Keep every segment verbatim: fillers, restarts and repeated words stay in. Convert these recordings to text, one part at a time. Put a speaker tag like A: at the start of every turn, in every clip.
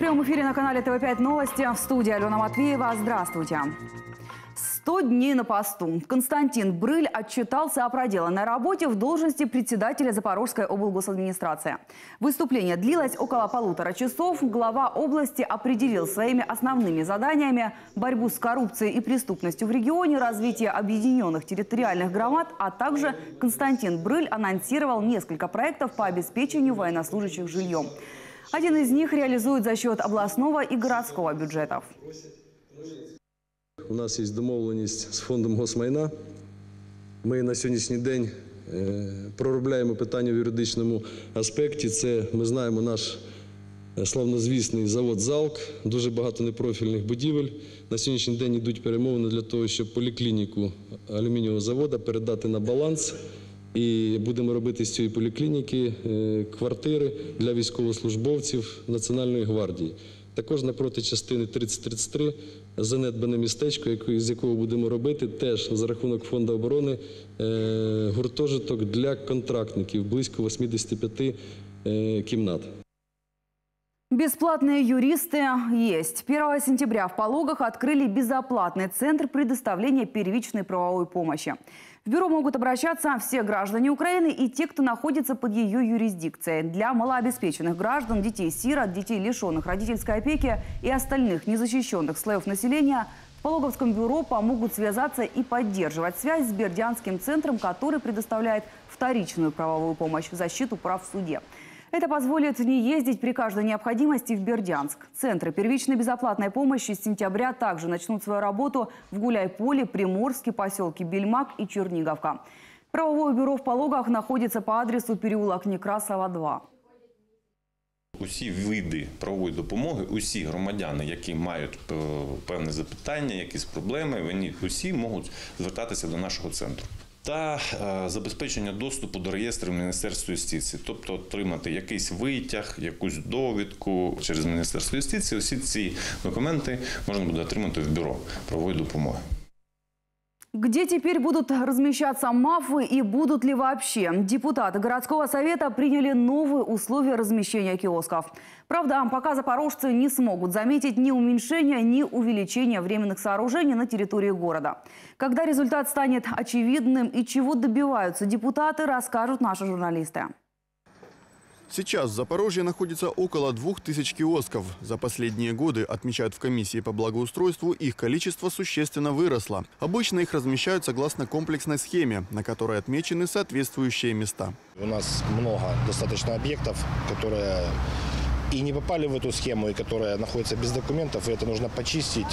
A: прямом эфире на канале тэ вэ пять Новости. В студии Алена Матвеева. Здравствуйте. сто дней на посту. Константин Брыль отчитался о проделанной работе в должности председателя Запорожской облгосадминистрации. Выступление длилось около полутора часов. Глава области определил своими основными заданиями борьбу с коррупцией и преступностью в регионе, развитие объединенных территориальных громад, а также Константин Брыль анонсировал несколько проектов по обеспечению военнослужащих жильем. Один из них реализует за счет областного и городского бюджетов.
B: У нас є домовленість з фондом госмайна. Ми на сьогоднішній день проробляємо питання в юридичному аспекті. Це, ми знаємо, наш славнозвісний завод «Залк», дуже багато непрофільних будівель. На сьогоднішній день йдуть перемовини для того, щоб поліклініку алюмінієвого заводу передати на баланс. І будемо робити з цієї поліклініки квартири для військовослужбовців Національної гвардії. Також напроти частини тридцять тридцять три занедбане містечко, з якого будемо робити теж за рахунок фонду оборони гуртожиток для контрактників, близько восьмидесяти п'яти кімнат.
A: Бесплатные юристы есть. первого сентября в Пологах открыли безоплатный центр предоставления первичной правовой помощи. В бюро могут обращаться все граждане Украины и те, кто находится под ее юрисдикцией. Для малообеспеченных граждан, детей-сирот, детей, лишенных родительской опеки и остальных незащищенных слоев населения в Пологовском бюро помогут связаться и поддерживать связь с Бердянским центром, который предоставляет вторичную правовую помощь в защиту прав в суде. Это позволит не ездить при каждой необходимости в Бердянск. Центры первичной безоплатной помощи с сентября также начнут свою работу в Гуляйполе, Приморске, поселке Бельмак и Черниговка. Правовое бюро в Пологах находится по адресу переулок Некрасова, два.
C: Усі види правової допомоги, усі громадяни, які мають певне запитання, якісь проблеми, вони усі можуть звертатися до нашого центру. Та забезпечення доступу до реєстрів Міністерства юстиції, тобто отримати якийсь витяг, якусь довідку через Міністерство юстиції. Усі ці документи можна буде отримати в бюро правової допомоги.
A: Где теперь будут размещаться МАФы и будут ли вообще? Депутаты городского совета приняли новые условия размещения киосков. Правда, пока запорожцы не смогут заметить ни уменьшения, ни увеличения временных сооружений на территории города. Когда результат станет очевидным и чего добиваются депутаты, расскажут наши журналисты.
D: Сейчас в Запорожье находится около двух тысяч киосков. За последние годы, отмечают в комиссии по благоустройству, их количество существенно выросло. Обычно их размещают согласно комплексной схеме, на которой отмечены соответствующие места.
E: У нас много достаточно объектов, которые и не попали в эту схему, и которые находятся без документов, и это нужно почистить,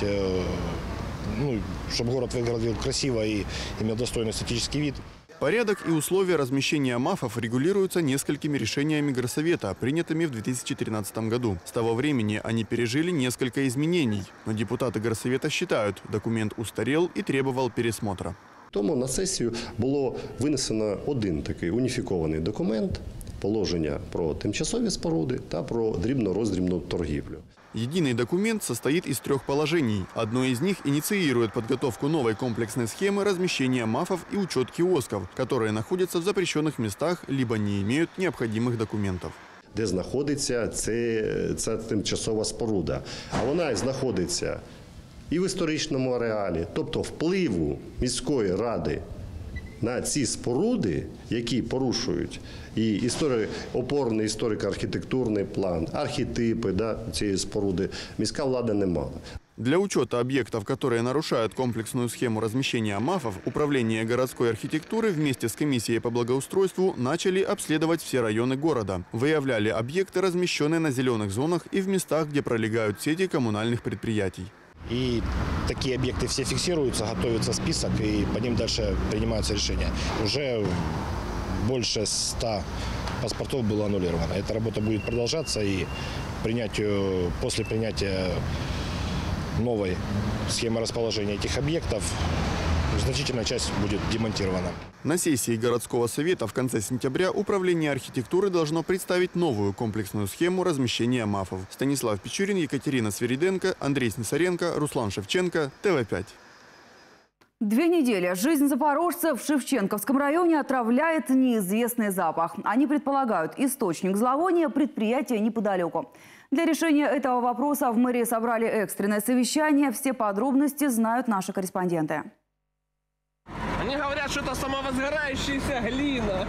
E: ну, чтобы город выглядел красиво и имел достойный эстетический вид.
D: Порядок и условия размещения МАФов регулируются несколькими решениями Горсовета, принятыми в две тысячи тринадцатом году. С того времени они пережили несколько изменений. Но депутаты Горсовета считают, документ устарел и требовал пересмотра.
F: Тому на сесію було винесено один такий уніфікований документ, положення про тимчасові споруди та про дрібно-роздрібну торгівлю.
D: Единый документ состоит из трех положений. Одно из них инициирует подготовку новой комплексной схемы размещения МАФов и учет киосков, которые находятся в запрещенных местах, либо не имеют необходимых документов.
F: Де знаходиться це, ця тимчасова споруда. А вона знаходиться і в історичному ареалі, тобто впливу міської ради на ці споруди, які порушують і історик, опорний історико-архітектурний план, архетипи да, цієї споруди, міська влада не мала.
D: Для учета объектов, которые нарушают комплексную схему размещения МАФов, Управление городской архитектуры вместе с комиссией по благоустройству начали обследовать все районы города. Выявляли объекты, размещенные на зеленых зонах и в местах, где пролегают сети коммунальных предприятий.
E: И такие объекты все фиксируются, готовится список, и по ним дальше принимаются решения. Уже больше ста паспортов было аннулировано. Эта работа будет продолжаться, и принятию, после принятия новой схемы расположения этих объектов значительная часть будет демонтирована.
D: На сессии городского совета в конце сентября Управление архитектуры должно представить новую комплексную схему размещения МАФов. Станислав Печурин, Екатерина Свириденко, Андрей Снисаренко, Руслан Шевченко, тэ вэ пять.
A: Две недели. Жизнь запорожцев в Шевченковском районе отравляет неизвестный запах. Они предполагают источник зловония предприятия неподалеку. Для решения этого вопроса в мэрии собрали экстренное совещание. Все подробности знают наши корреспонденты.
G: Они говорят, что это самовозгорающаяся глина.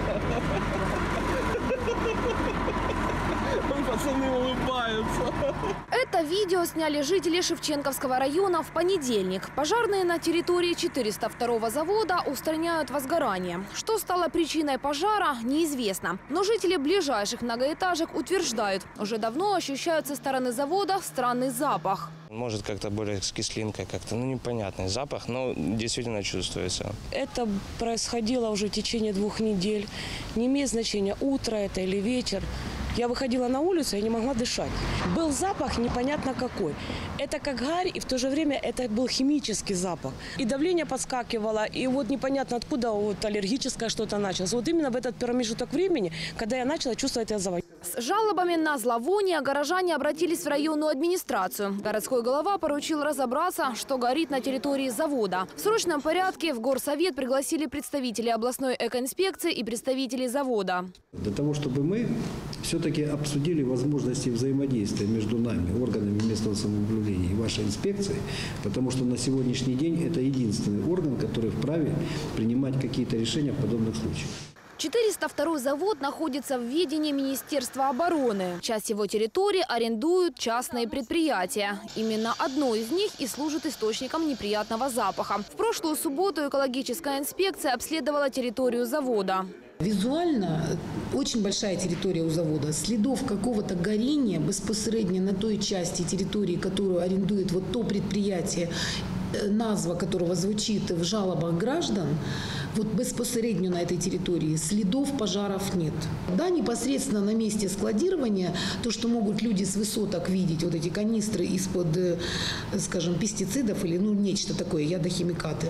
G: Пацаны улыбаются.
H: Это видео сняли жители Шевченковского района в понедельник. Пожарные на территории четыреста второго завода устраняют возгорание. Что стало причиной пожара, неизвестно. Но жители ближайших многоэтажек утверждают, уже давно ощущают со стороны завода странный запах.
I: Может, как-то более с кислинкой, как-то, ну, непонятный запах, но действительно чувствуется.
J: Это происходило уже в течение двух недель. Не имеет значения, утро это или вечер. Я выходила на улицу, я не могла дышать. Был запах непонятно какой. Это как гарь, и в то же время это был химический запах. И давление подскакивало, и вот непонятно откуда вот аллергическое что-то началось. Вот именно в этот промежуток времени, когда я начала чувствовать этот запах.
H: С жалобами на зловоние горожане обратились в районную администрацию. Городской голова поручил разобраться, что горит на территории завода. В срочном порядке в горсовет пригласили представителей областной экоинспекции и представителей завода.
K: Для того, чтобы мы все-таки обсудили возможности взаимодействия между нами, органами местного самоуправления и вашей инспекцией, потому что на сегодняшний день это единственный орган, который вправе принимать какие-то решения в подобных случаях.
H: четыреста второй завод находится в ведении Министерства обороны. Часть его территории арендуют частные предприятия. Именно одно из них и служит источником неприятного запаха. В прошлую субботу экологическая инспекция обследовала территорию завода.
L: Визуально очень большая территория у завода. Следов какого-то горения безпосередньо на той части территории, которую арендует вот то предприятие, назва которого звучит в жалобах граждан, вот безпосередньо на этой территории следов пожаров нет. Да, непосредственно на месте складирования, то, что могут люди с высоток видеть, вот эти канистры из-под, скажем, пестицидов или ну, нечто такое, ядохимикаты.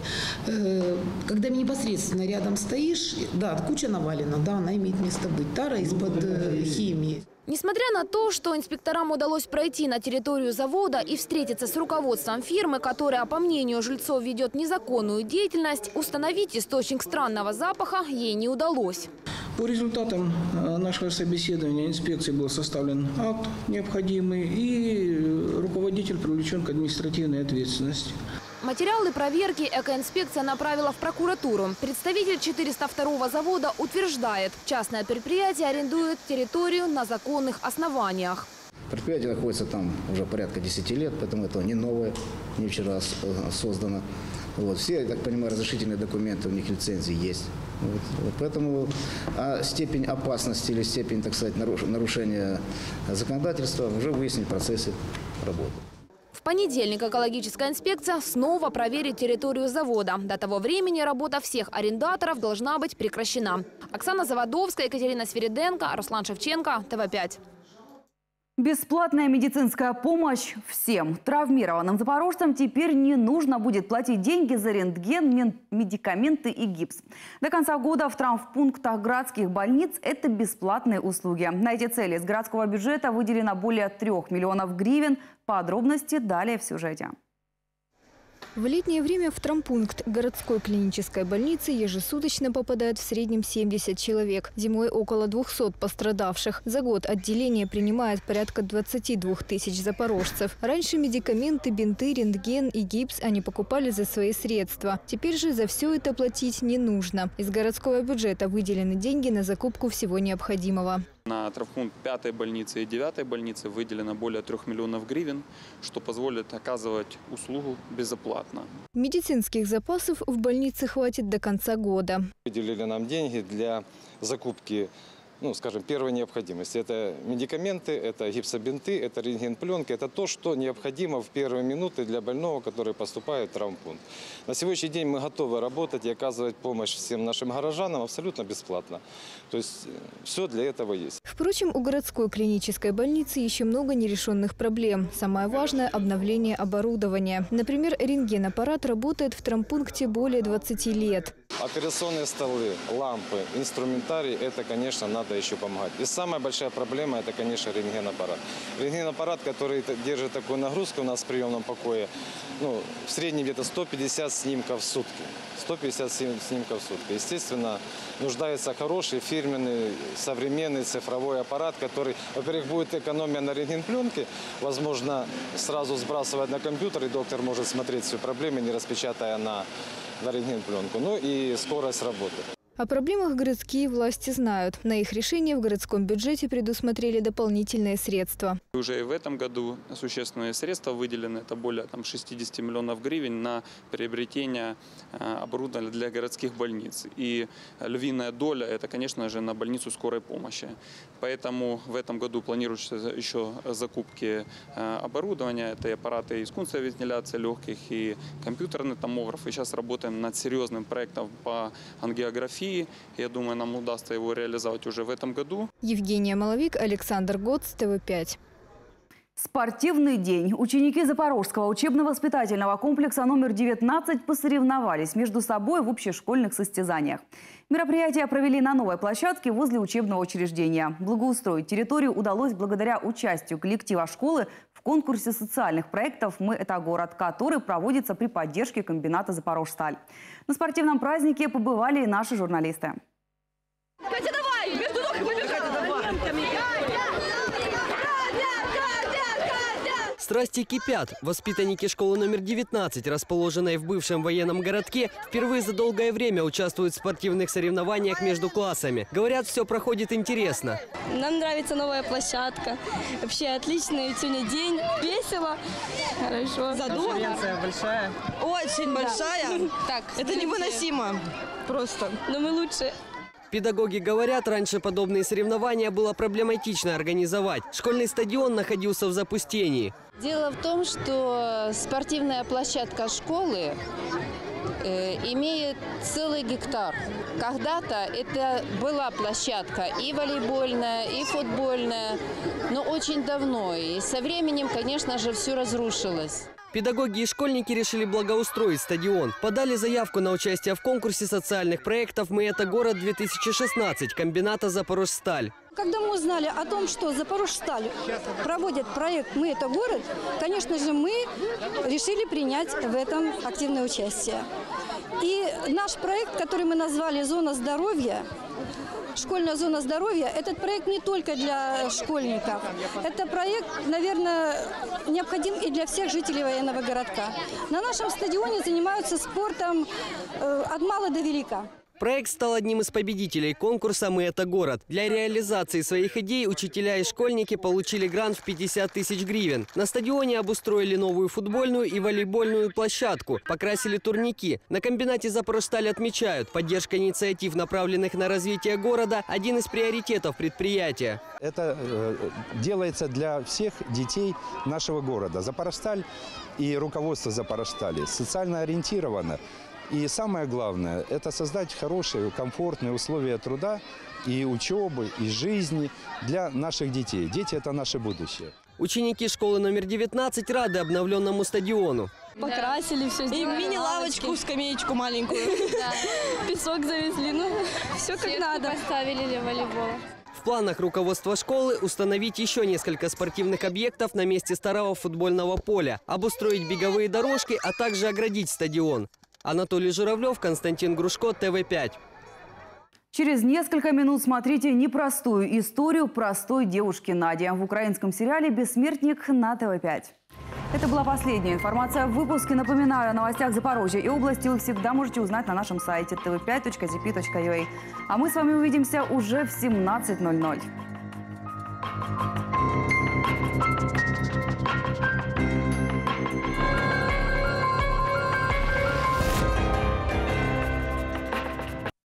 L: Когда непосредственно рядом стоишь, да, куча навалена, да, она имеет место быть. Тара из-под химии.
H: Несмотря на то, что инспекторам удалось пройти на территорию завода и встретиться с руководством фирмы, которая, по мнению жильцов, ведет незаконную деятельность, установить источник странного запаха ей не удалось.
M: По результатам нашего собеседования инспекции был составлен акт необходимый, и руководитель привлечен к административной ответственности.
H: Материалы проверки экоинспекция направила в прокуратуру. Представитель четыреста второго завода утверждает, частное предприятие арендует территорию на законных основаниях.
N: Предприятие находится там уже порядка десяти лет, поэтому это не новое, не вчера создано. Вот. Все, я так понимаю, разрешительные документы, у них лицензии есть. Вот. Вот. Поэтому а степень опасности или степень, так сказать, нарушения законодательства уже выяснить в процессе работы.
H: В понедельник экологическая инспекция снова проверит территорию завода. До того времени работа всех арендаторов должна быть прекращена. Оксана Заводовская, Екатерина Свириденко, Руслан Шевченко, Тэ Вэ пять.
A: Бесплатная медицинская помощь всем. Травмированным запорожцам теперь не нужно будет платить деньги за рентген, медикаменты и гипс. До конца года в травмпунктах городских больниц это бесплатные услуги. На эти цели из городского бюджета выделено более трех миллионов гривен. Подробности далее в сюжете.
O: В летнее время в травмпункт городской клинической больницы ежесуточно попадают в среднем семьдесят человек. Зимой около двухсот пострадавших. За год отделение принимает порядка двадцати двух тысяч запорожцев. Раньше медикаменты, бинты, рентген и гипс они покупали за свои средства. Теперь же за все это платить не нужно. Из городского бюджета выделены деньги на закупку всего необходимого.
P: На травмпункт пятой больницы и девятой больницы выделено более трех миллионов гривен, что позволит оказывать услугу безоплатно.
O: Медицинских запасов в больнице хватит до конца года.
Q: Выделили нам деньги для закупки, ну, скажем, первой необходимости. Это медикаменты, это гипсобинты, это рентгенпленки. Это то, что необходимо в первые минуты для больного, который поступает в травмпункт. На сегодняшний день мы готовы работать и оказывать помощь всем нашим горожанам абсолютно бесплатно. То есть все для этого есть.
O: Впрочем, у городской клинической больницы еще много нерешенных проблем. Самое важное – обновление оборудования. Например, рентгенаппарат работает в травмпункте более двадцати лет.
Q: Операционные столы, лампы, инструментарий – это, конечно, надо еще помогать. И самая большая проблема – это, конечно, рентгенаппарат. Рентгенаппарат, который держит такую нагрузку у нас в приемном покое, ну, в среднем где-то сто пятьдесят снимков в сутки. сто пятьдесят снимков в сутки. Естественно, нуждается хороший, фирменный, современный цифровой аппарат, который, во-первых, будет экономия на рентгенпленке, возможно, сразу сбрасывать на компьютер, и доктор может смотреть всю проблему, не распечатая на, на рентгенпленку. Ну и скорость работы.
O: О проблемах городские власти знают. На их решение в городском бюджете предусмотрели дополнительные средства.
P: Уже и в этом году существенные средства выделены. Это более там, шестидесяти миллионов гривен на приобретение оборудования для городских больниц. И львиная доля – это, конечно же, на больницу скорой помощи. Поэтому в этом году планируются еще закупки оборудования. Это и аппараты искусственной вентиляции легких, и компьютерный томограф. И сейчас работаем над серьезным проектом по ангиографии. Я думаю, нам удастся его реализовать уже в этом году.
O: Евгения Маловик, Александр Гоц, ТВ пять.
A: Спортивный день. Ученики Запорожского учебно-воспитательного комплекса номер девятнадцать посоревновались между собой в общешкольных состязаниях. Мероприятие провели на новой площадке возле учебного учреждения. Благоустроить территорию удалось благодаря участию коллектива школы в конкурсе социальных проектов «Мы – это город», который проводится при поддержке комбината «Запорожсталь». На спортивном празднике побывали и наши журналисты.
R: Катя, давай! Между ног побежали!
S: Страсти кипят. Воспитанники школы номер девятнадцать, расположенной в бывшем военном городке, впервые за долгое время участвуют в спортивных соревнованиях между классами. Говорят, все проходит интересно.
T: Нам нравится новая площадка. Вообще отличный сегодня день. Весело. Хорошо.
U: Задумка. Конференция большая.
T: Очень большая.
U: Да.
T: Так,
U: это невыносимо. Просто.
T: Но мы лучше.
S: Педагоги говорят, раньше подобные соревнования было проблематично организовать. Школьный стадион находился в запустении.
V: Дело в том, что спортивная площадка школы э, имеет целый гектар. Когда-то это была площадка и волейбольная, и футбольная, но очень давно. И со временем, конечно же, все разрушилось.
S: Педагоги и школьники решили благоустроить стадион. Подали заявку на участие в конкурсе социальных проектов «Мы – это город-две тысячи шестнадцать» комбината «Запорожсталь».
W: Когда мы узнали о том, что Запорожсталь проводит проект «Мы – это город», конечно же, мы решили принять в этом активное участие. И наш проект, который мы назвали «Зона здоровья», школьная зона здоровья, этот проект не только для школьников. Это проект, наверное, необходим и для всех жителей военного городка. На нашем стадионе занимаются спортом э, от мала до велика.
S: Проект стал одним из победителей конкурса «Мы – это город». Для реализации своих идей учителя и школьники получили грант в пятьдесят тысяч гривен. На стадионе обустроили новую футбольную и волейбольную площадку, покрасили турники. На комбинате «Запорожсталь» отмечают, поддержка инициатив, направленных на развитие города – один из приоритетов предприятия.
X: Это э, делается для всех детей нашего города. Запорожсталь и руководство Запорожстали социально ориентировано. И самое главное – это создать хорошие, комфортные условия труда и учебы, и жизни для наших детей. Дети – это наше будущее.
S: Ученики школы номер девятнадцать рады обновленному стадиону.
T: Покрасили все,
U: и мини-лавочку, скамеечку маленькую.
T: Песок завезли, ну все как надо.
V: Поставили для волейбола.
S: В планах руководства школы установить еще несколько спортивных объектов на месте старого футбольного поля, обустроить беговые дорожки, а также оградить стадион. Анатолий Журавлев, Константин Грушко, ТВ пять.
A: Через несколько минут смотрите непростую историю простой девушки Нади в украинском сериале «Бессмертник» на ТВ пять. Это была последняя информация в выпуске. Напоминаю, о новостях Запорожья и области вы всегда можете узнать на нашем сайте тэ вэ пять точка зэ пэ точка ю а. А мы с вами увидимся уже в семнадцать ноль ноль.